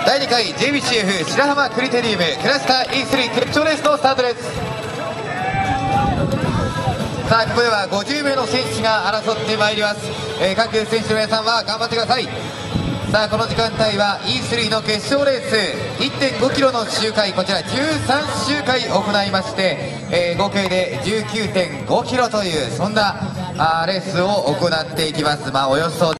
第2回 JBCF 白浜クリテリウムクラスター E3 決勝レースのスタートです。さあここでは50名の選手が争ってまいります。各選手の皆さんは頑張ってください。さあこの時間帯は E3 の決勝レース 1.5 キロの周回、こちら13周回行いまして、合計で 19.5 キロというそんなレースを行っていきます。およそ